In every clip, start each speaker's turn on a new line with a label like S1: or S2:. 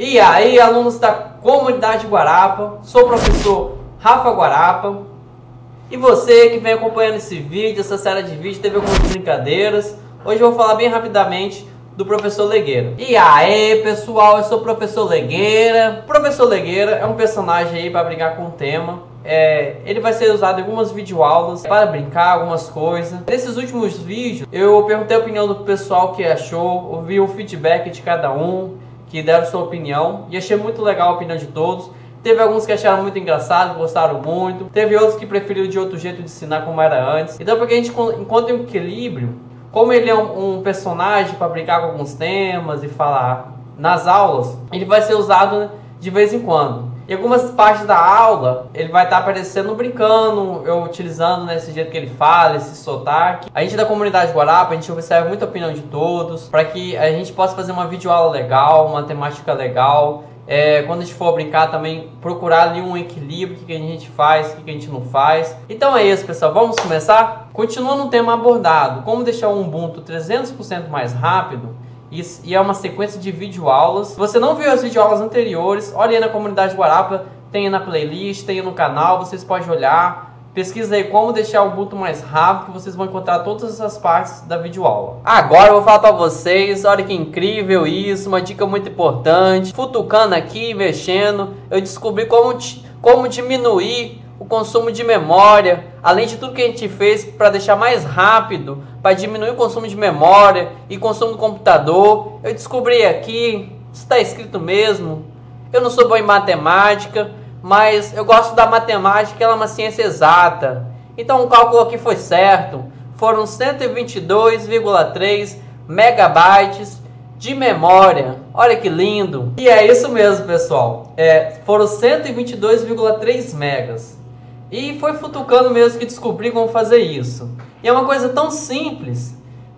S1: E aí, alunos da comunidade Guarapa, sou o professor Rafa Guarapa. E você que vem acompanhando esse vídeo, essa série de vídeos, teve algumas brincadeiras. Hoje eu vou falar bem rapidamente do professor Legueira. E aí, pessoal, eu sou o professor Legueira. O professor Legueira é um personagem aí para brincar com o tema. Ele vai ser usado em algumas videoaulas para brincar, algumas coisas. Nesses últimos vídeos, eu perguntei a opinião do pessoal que achou, ouvi o feedback de cada um, que deram sua opinião, e achei muito legal a opinião de todos. Teve alguns que acharam muito engraçado, gostaram muito. Teve outros que preferiram de outro jeito de ensinar como era antes. Então, para que a gente encontre um equilíbrio, como ele é um personagem para brincar com alguns temas e falar nas aulas, ele vai ser usado de vez em quando. Em algumas partes da aula, ele vai estar aparecendo brincando, eu utilizando esse jeito que ele fala, esse sotaque. A gente da comunidade Guarapa, a gente observa muita opinião de todos, para que a gente possa fazer uma videoaula legal, uma temática legal. Quando a gente for brincar também, procurar ali um equilíbrio, o que a gente faz, o que a gente não faz. Então é isso, pessoal, vamos começar? Continuando o tema abordado, como deixar o Ubuntu 300% mais rápido. E é uma sequência de videoaulas. Se você não viu as videoaulas anteriores, olha aí na comunidade Guarapa, tem aí na playlist, tem aí no canal, vocês podem olhar. Pesquisa aí como deixar o Ubuntu mais rápido, que vocês vão encontrar todas essas partes da videoaula. Agora eu vou falar para vocês, olha que incrível isso, uma dica muito importante. Futucando aqui, mexendo, eu descobri como diminuir o consumo de memória, além de tudo que a gente fez para deixar mais rápido, para diminuir o consumo de memória e consumo do computador. Eu descobri aqui, está escrito mesmo, eu não sou bom em matemática, mas eu gosto da matemática, ela é uma ciência exata. Então o cálculo aqui foi certo, foram 122,3 megabytes de memória. Olha que lindo! E é isso mesmo, pessoal, foram 122,3 megas. E foi futucando mesmo que descobri como fazer isso. E é uma coisa tão simples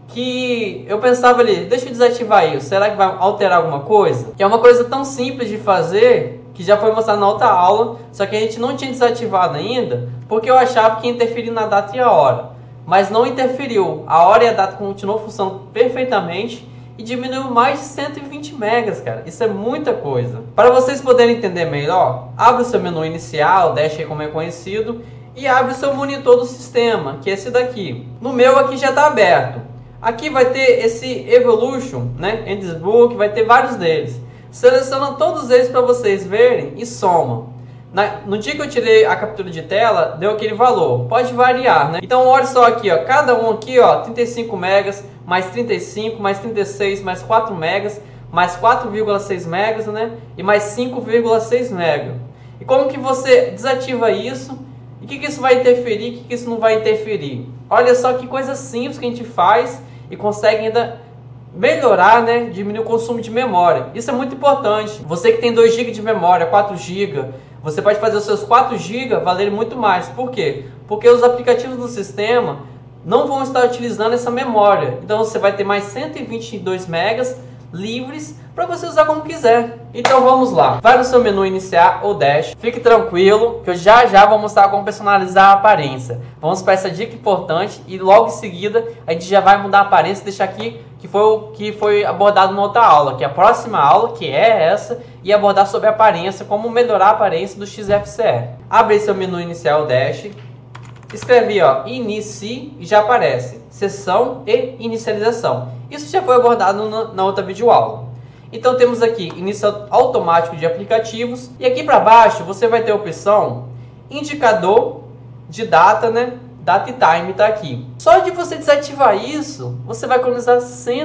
S1: que eu pensava ali, deixa eu desativar isso, será que vai alterar alguma coisa? Que é uma coisa tão simples de fazer, que já foi mostrado na outra aula, só que a gente não tinha desativado ainda, porque eu achava que ia interferir na data e a hora. Mas não interferiu, a hora e a data continuam funcionando perfeitamente, e diminuiu mais de 120 megas, cara. Isso é muita coisa. Para vocês poderem entender melhor, abre o seu menu inicial, Dash aí como é conhecido, e abre o seu monitor do sistema, que é esse daqui. No meu aqui já está aberto. Aqui vai ter esse Evolution, né? Endesbook, vai ter vários deles. Seleciona todos eles para vocês verem e soma. No dia que eu tirei a captura de tela, deu aquele valor. Pode variar, né? Então olha só aqui, ó, cada um aqui, ó, 35 megas, mais 35, mais 36, mais 4 megas, mais 4,6 megas, né? E mais 5,6 megas. E como que você desativa isso? E o que isso vai interferir? O que isso não vai interferir? Olha só que coisa simples que a gente faz e consegue ainda melhorar, né? Diminuir o consumo de memória. Isso é muito importante. Você que tem 2 GB de memória, 4 GB, você pode fazer os seus 4 GB valerem muito mais. Por quê? Porque os aplicativos do sistema não vão estar utilizando essa memória. Então você vai ter mais 122 megas livres para você usar como quiser. Então vamos lá. Vai no seu menu iniciar ou Dash. Fique tranquilo que eu já vou mostrar como personalizar a aparência. Vamos para essa dica importante e logo em seguida a gente já vai mudar a aparência e deixar aqui que foi abordado na outra aula, que é a próxima aula, que é essa, e abordar sobre a aparência, como melhorar a aparência do XFCE. Abre seu menu inicial Dash. Escrevi, ó, inicie e já aparece sessão e inicialização. Isso já foi abordado na outra videoaula. Então temos aqui início automático de aplicativos e aqui para baixo você vai ter a opção indicador de data, né? Data e time está aqui. Só de você desativar isso, você vai economizar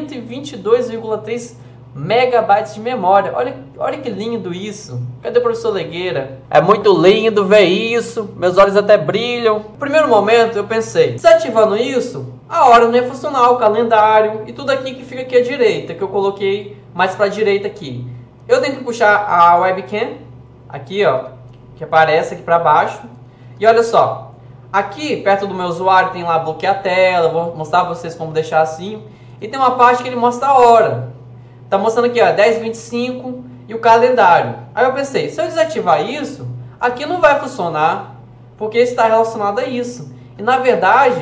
S1: 122,3 megabytes de memória. Olha que lindo isso. Cadê o professor Legueira? É muito lindo ver isso. Meus olhos até brilham. No primeiro momento eu pensei, desativando isso, a hora não ia funcionar, o calendário e tudo aqui que fica aqui à direita, que eu coloquei mais para a direita aqui. Eu tenho que puxar a webcam, aqui ó, que aparece aqui para baixo. E olha só, aqui perto do meu usuário tem lá bloquear a tela, vou mostrar para vocês como deixar assim. E tem uma parte que ele mostra a hora. Tá mostrando aqui, ó, 10h25 e o calendário. Aí eu pensei, se eu desativar isso, aqui não vai funcionar, porque está relacionado a isso. E na verdade,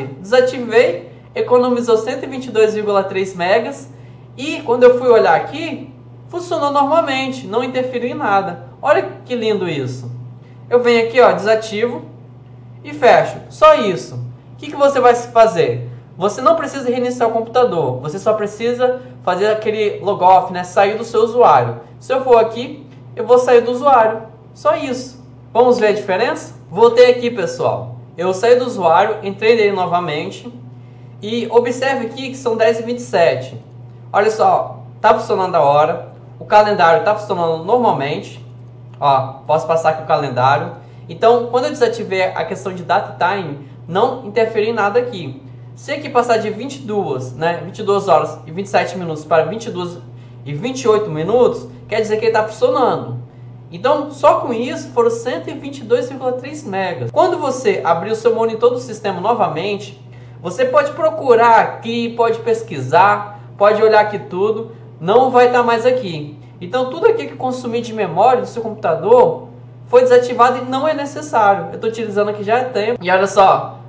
S1: desativei, economizou 122,3 megas. E quando eu fui olhar aqui, funcionou normalmente, não interferiu em nada. Olha que lindo isso. Eu venho aqui, ó, desativo e fecho. Só isso. O que você vai fazer? Você não precisa reiniciar o computador. Você só precisa fazer aquele logoff, né? Sair do seu usuário. Se eu for aqui, eu vou sair do usuário. Só isso. Vamos ver a diferença? Voltei aqui, pessoal. Eu saí do usuário, entrei nele novamente. E observe aqui que são 10h27. Olha só, tá funcionando a hora. O calendário tá funcionando normalmente. Ó, posso passar aqui o calendário. Então, quando eu desativei a questão de data time, não interfere em nada aqui. Se aqui passar de 22 horas e 27 minutos para 22 e 28 minutos, quer dizer que ele está funcionando. Então, só com isso, foram 122,3 megas. Quando você abrir o seu monitor do sistema novamente, você pode procurar aqui, pode pesquisar, pode olhar aqui tudo, não vai estar mais aqui. Então, tudo aqui que consumir de memória do seu computador foi desativado e não é necessário. Eu estou utilizando aqui já há tempo. E olha só,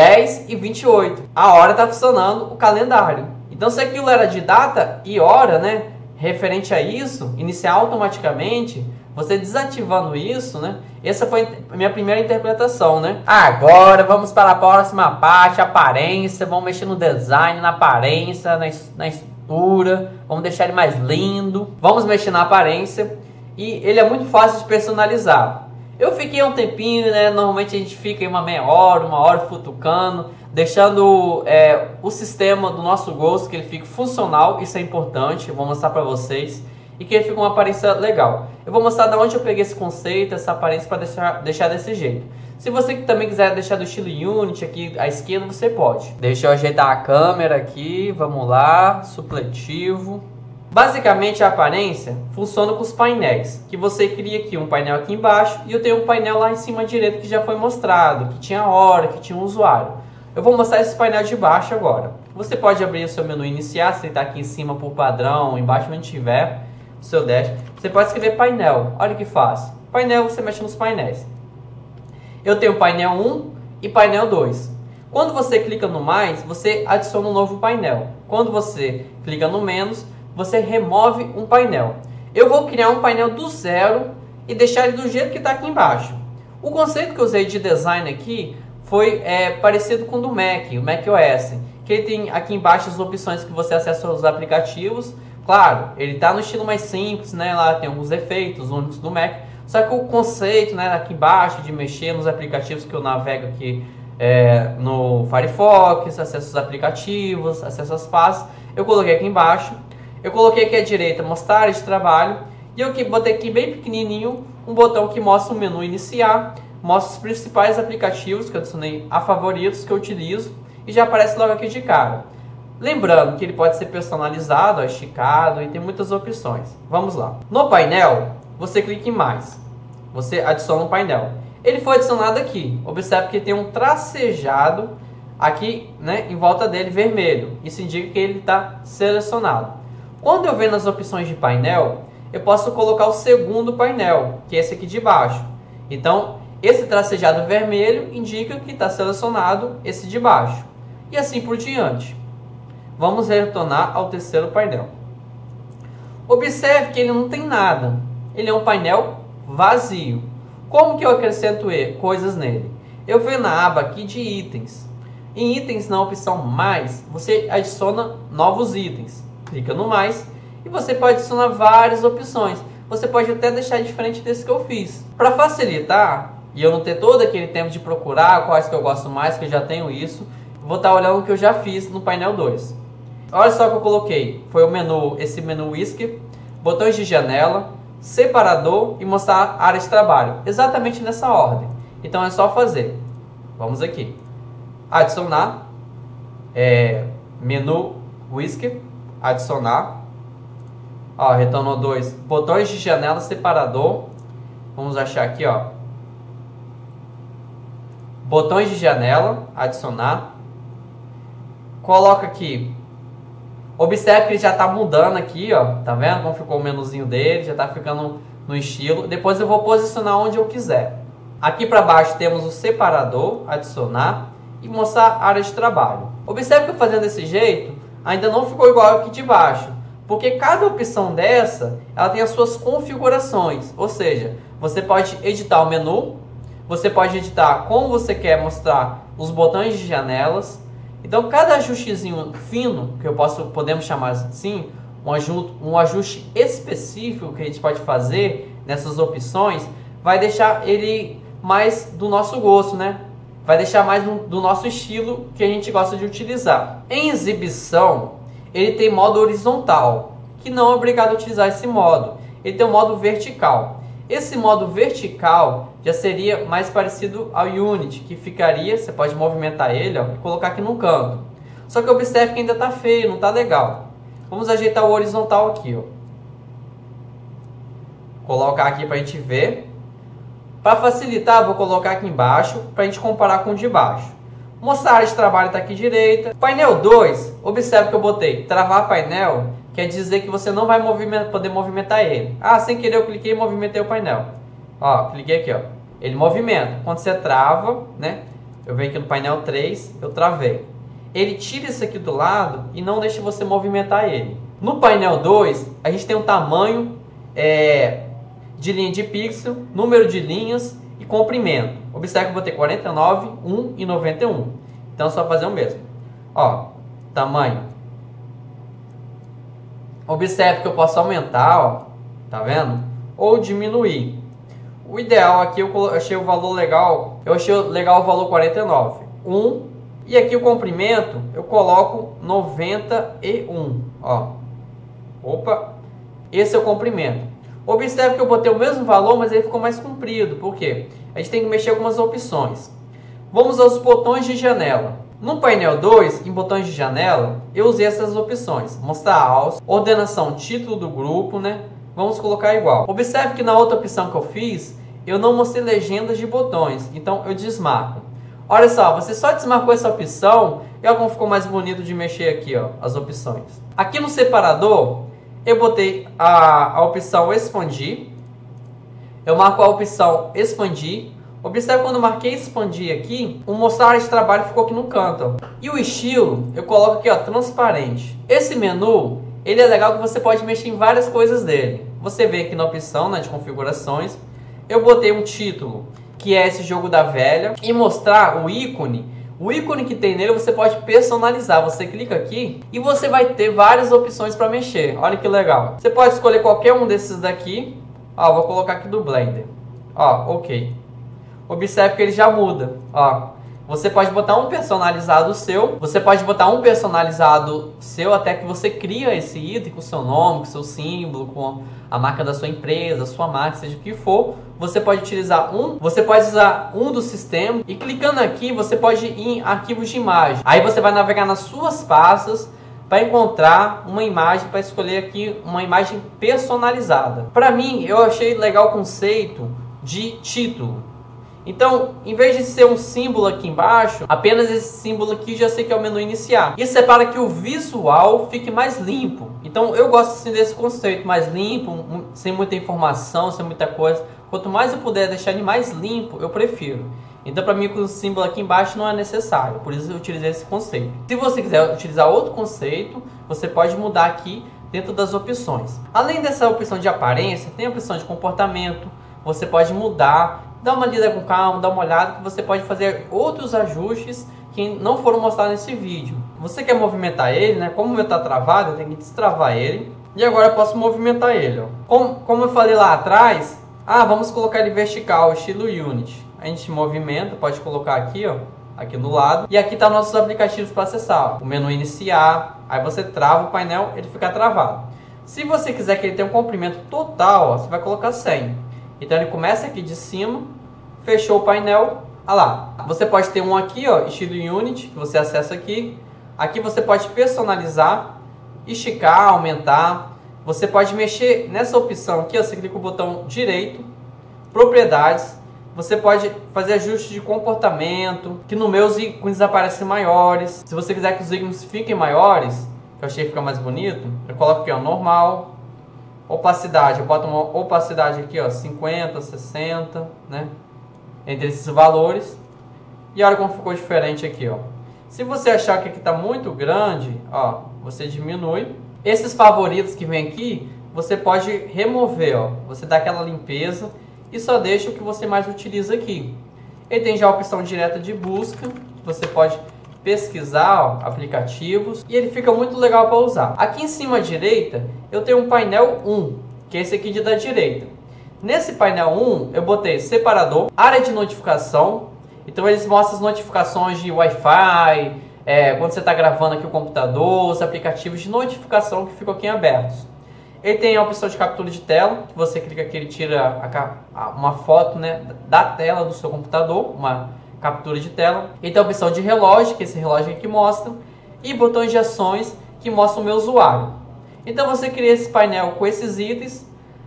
S1: 10h28. A hora está funcionando, o calendário. Então, se aquilo era de data e hora, né, referente a isso, iniciar automaticamente, você desativando isso, né? Essa foi a minha primeira interpretação, né? Agora vamos para a próxima parte, aparência. Vamos mexer no design, na aparência, na estrutura. Vamos deixar ele mais lindo. Vamos mexer na aparência. E ele é muito fácil de personalizar. Eu fiquei um tempinho, né? Normalmente a gente fica em uma meia hora, uma hora futucando, deixando o sistema do nosso gosto, que ele fique funcional. Isso é importante, eu vou mostrar para vocês. E que ele fique uma aparência legal. Eu vou mostrar de onde eu peguei esse conceito, essa aparência, para deixar desse jeito. Se você também quiser deixar do estilo Unity aqui à esquerda, você pode. Deixa eu ajeitar a câmera aqui, vamos lá, supletivo. Basicamente a aparência funciona com os painéis, que você cria aqui um painel aqui embaixo e eu tenho um painel lá em cima direito que já foi mostrado, que tinha hora, que tinha um usuário. Eu vou mostrar esse painel de baixo agora. Você pode abrir o seu menu iniciar, se ele está aqui em cima por padrão, embaixo onde tiver, o seu dash. Você pode escrever painel, olha que fácil. Painel, você mexe nos painéis. Eu tenho painel 1 e painel 2. Quando você clica no mais, você adiciona um novo painel. Quando você clica no menos, você remove um painel. Eu vou criar um painel do zero e deixar ele do jeito que está aqui embaixo. O conceito que eu usei de design aqui foi parecido com o do Mac, o Mac OS. Que ele tem aqui embaixo as opções que você acessa os aplicativos. Claro, ele está no estilo mais simples, né? Lá tem alguns efeitos únicos do Mac. Só que o conceito, né, aqui embaixo de mexer nos aplicativos que eu navego aqui no Firefox, acesso aos aplicativos, acesso às pastas, eu coloquei aqui embaixo. Eu coloquei aqui à direita mostrar área de trabalho e eu botei aqui bem pequenininho um botão que mostra o menu iniciar, mostra os principais aplicativos que eu adicionei a favoritos que eu utilizo e já aparece logo aqui de cara. Lembrando que ele pode ser personalizado, esticado e tem muitas opções. Vamos lá. No painel, você clica em mais. Você adiciona um painel. Ele foi adicionado aqui. Observe que tem um tracejado aqui, né, em volta dele vermelho. Isso indica que ele está selecionado. Quando eu venho nas opções de painel, eu posso colocar o segundo painel, que é esse aqui de baixo. Então, esse tracejado vermelho indica que está selecionado esse de baixo. E assim por diante. Vamos retornar ao terceiro painel. Observe que ele não tem nada. Ele é um painel vazio. Como que eu acrescento coisas nele? Eu venho na aba aqui de itens. Em itens, na opção mais, você adiciona novos itens. Clica no mais e você pode adicionar várias opções. Você pode até deixar diferente desse que eu fiz. Para facilitar e eu não ter todo aquele tempo de procurar quais que eu gosto mais, que eu já tenho isso, vou estar olhando o que eu já fiz no painel 2. Olha só o que eu coloquei. Foi o menu, esse menu Whisker, botões de janela, separador e mostrar área de trabalho. Exatamente nessa ordem. Então é só fazer. Vamos aqui. Adicionar. Menu Whisker. Adicionar. Ó, retornou 2. Botões de janela, separador. Vamos achar aqui, ó. Botões de janela. Adicionar. Coloca aqui. Observe que ele já está mudando aqui, ó. Tá vendo como ficou o menuzinho dele? Já está ficando no estilo. Depois eu vou posicionar onde eu quiser. Aqui para baixo temos o separador, adicionar e mostrar a área de trabalho. Observe que eu fazendo desse jeito, ainda não ficou igual aqui de baixo. Porque cada opção dessa, ela tem as suas configurações. Ou seja, você pode editar o menu, você pode editar como você quer mostrar os botões de janelas. Então, cada ajustezinho fino, que podemos chamar assim, um ajuste específico que a gente pode fazer nessas opções, vai deixar ele mais do nosso gosto, né? Vai deixar mais do nosso estilo que a gente gosta de utilizar. Em exibição, ele tem modo horizontal, que não é obrigado a utilizar esse modo. Ele tem o modo vertical. Esse modo vertical já seria mais parecido ao Unity, que ficaria, você pode movimentar ele, ó, e colocar aqui no canto. Só que observe que ainda está feio, não está legal. Vamos ajeitar o horizontal aqui, ó. Colocar aqui para a gente ver. Para facilitar, vou colocar aqui embaixo para a gente comparar com o de baixo. Mostrar a área de trabalho está aqui direita. Painel 2, observe que eu botei travar painel, quer dizer que você não vai poder movimentar ele. Ah, sem querer eu cliquei e movimentei o painel. Ó, cliquei aqui, ó. Ele movimenta. Quando você trava, né? Eu venho aqui no painel 3, eu travei. Ele tira isso aqui do lado e não deixa você movimentar ele. No painel 2, a gente tem um tamanho de linha de pixel, número de linhas e comprimento. Observe que eu botei 49, 1 e 91. Então é só fazer o mesmo. Ó, tamanho. Observe que eu posso aumentar, ó, tá vendo? Ou diminuir. O ideal aqui, eu achei o valor legal. Eu achei legal o valor 49. 1. E aqui o comprimento, eu coloco 91. Ó. Opa. Esse é o comprimento. Observe que eu botei o mesmo valor, mas ele ficou mais comprido. Por quê? A gente tem que mexer algumas opções. Vamos aos botões de janela. No painel 2, em botões de janela, eu usei essas opções. Mostrar alça, ordenação, título do grupo, né? Vamos colocar igual. Observe que na outra opção que eu fiz, eu não mostrei legendas de botões. Então eu desmarco. Olha só, você só desmarcou essa opção e olha como ficou mais bonito de mexer aqui, ó, as opções. Aqui no separador, eu botei a opção expandir. Eu marco a opção expandir. Observe quando eu marquei expandir aqui, o mostrar área de trabalho ficou aqui no canto. Ó. E o estilo, eu coloco aqui, ó, transparente. Esse menu, ele é legal que você pode mexer em várias coisas dele. Você vê aqui na opção, né, de configurações, eu botei um título, que é esse jogo da velha, e mostrar o ícone. O ícone que tem nele você pode personalizar. Você clica aqui e você vai ter várias opções para mexer. Olha que legal. Você pode escolher qualquer um desses daqui. Ó, vou colocar aqui do Blender. Ó, ok. Observe que ele já muda. Ó, você pode botar um personalizado seu. Você pode botar um personalizado seu até que você cria esse item com o seu nome, com o seu símbolo, com a marca da sua empresa, sua marca, seja o que for. Você pode utilizar usar um do sistema e clicando aqui você pode ir em arquivos de imagem. Aí você vai navegar nas suas pastas para encontrar uma imagem, para escolher aqui uma imagem personalizada. Para mim, eu achei legal o conceito de título. Então, em vez de ser um símbolo aqui embaixo, apenas esse símbolo aqui já sei que é o menu iniciar. Isso é para que o visual fique mais limpo. Então, eu gosto assim desse conceito, mais limpo, sem muita informação, sem muita coisa. Quanto mais eu puder deixar ele mais limpo, eu prefiro. Então, para mim, com o símbolo aqui embaixo não é necessário. Por isso eu utilizei esse conceito. Se você quiser utilizar outro conceito, você pode mudar aqui dentro das opções. Além dessa opção de aparência, tem a opção de comportamento. Você pode mudar. Dá uma lida com calma, dá uma olhada que você pode fazer outros ajustes que não foram mostrados nesse vídeo. Você quer movimentar ele, né? Como o meu está travado, eu tenho que destravar ele. E agora eu posso movimentar ele. Ó. Como eu falei lá atrás, vamos colocar ele vertical, estilo Unity. A gente movimenta, pode colocar aqui, ó, aqui do lado. E aqui tá nossos aplicativos para acessar. Ó. O menu iniciar, aí você trava o painel, ele fica travado. Se você quiser que ele tenha um comprimento total, ó, você vai colocar 100. Então ele começa aqui de cima, fechou o painel, olha lá. Você pode ter um aqui, ó, estilo Unity, que você acessa aqui. Aqui você pode personalizar, esticar, aumentar. Você pode mexer nessa opção aqui, ó, você clica o botão direito, propriedades. Você pode fazer ajustes de comportamento, que no meu os ícones aparecem maiores. Se você quiser que os ícones fiquem maiores, que eu achei que fica mais bonito, eu coloco aqui, ó, normal. Opacidade, eu boto uma opacidade aqui, ó, 50, 60, né? Entre esses valores. E olha como ficou diferente aqui, ó. Se você achar que aqui está muito grande, ó, você diminui. Esses favoritos que vem aqui, você pode remover, ó. Você dá aquela limpeza e só deixa o que você mais utiliza aqui. Ele tem já a opção direta de busca, você pode pesquisar, ó, aplicativos, e ele fica muito legal para usar. Aqui em cima à direita, eu tenho um painel 1, que é esse aqui da direita. Nesse painel 1, eu botei separador, área de notificação, então eles mostram as notificações de Wi-Fi, quando você está gravando aqui o computador, os aplicativos de notificação que ficam aqui abertos. Ele tem a opção de captura de tela, que você clica aqui, ele tira uma foto, né, da tela do seu computador, uma captura de tela. Ele tem a opção de relógio, que é esse relógio aqui que mostra, e botões de ações que mostram o meu usuário. Então você cria esse painel com esses itens,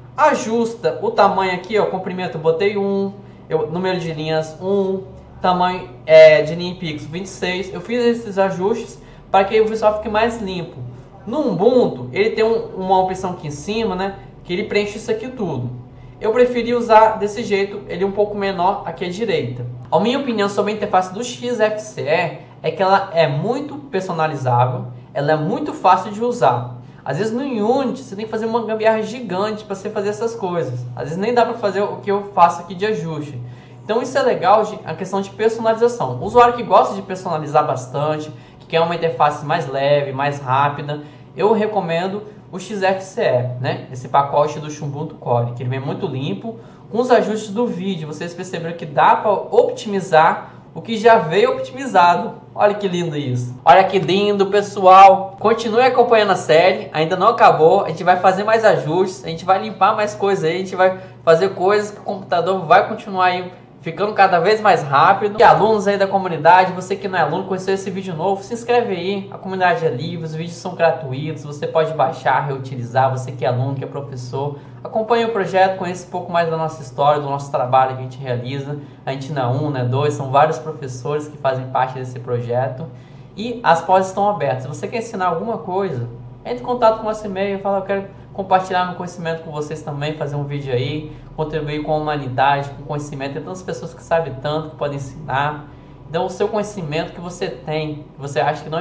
S1: ajusta o tamanho aqui, ó, comprimento eu botei 1, número de linhas 1, tamanho de linha em pixels 26. Eu fiz esses ajustes para que o visual fique mais limpo. No Ubuntu, ele tem uma opção aqui em cima, né, que ele preenche isso aqui tudo. Eu preferi usar desse jeito, ele é um pouco menor aqui à direita. A minha opinião sobre a interface do XFCE é que ela é muito personalizável, ela é muito fácil de usar. Às vezes no Unity você tem que fazer uma gambiarra gigante para você fazer essas coisas. Às vezes nem dá para fazer o que eu faço aqui de ajuste. Então isso é legal, a questão de personalização. O usuário que gosta de personalizar bastante, que quer uma interface mais leve, mais rápida, eu recomendo o XFCE, né? Esse pacote do Ubuntu Core, que ele vem muito limpo. Com os ajustes do vídeo, vocês perceberam que dá para optimizar o que já veio optimizado. Olha que lindo isso. Olha que lindo, pessoal. Continue acompanhando a série, ainda não acabou. A gente vai fazer mais ajustes, a gente vai limpar mais coisas aí, a gente vai fazer coisas que o computador vai continuar aí ficando cada vez mais rápido. E alunos aí da comunidade, você que não é aluno, conheceu esse vídeo novo, se inscreve aí, a comunidade é livre, os vídeos são gratuitos, você pode baixar, reutilizar, você que é aluno, que é professor. Acompanhe o projeto, conheça um pouco mais da nossa história, do nosso trabalho que a gente realiza. A gente não é um, não é dois, são vários professores que fazem parte desse projeto. E as portas estão abertas. Se você quer ensinar alguma coisa, entre em contato com o nosso e-mail, fala, eu quero compartilhar meu conhecimento com vocês também, fazer um vídeo aí, contribuir com a humanidade, com o conhecimento. Tem tantas pessoas que sabem tanto, que podem ensinar. Então o seu conhecimento que você tem, que você acha que não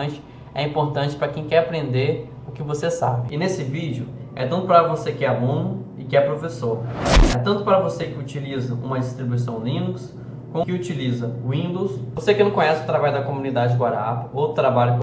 S1: é importante para quem quer aprender o que você sabe. E nesse vídeo é tanto para você que é aluno e que é professor. É tanto para você que utiliza uma distribuição Linux, como que utiliza Windows. Você que não conhece o trabalho da comunidade Guarapa ou trabalho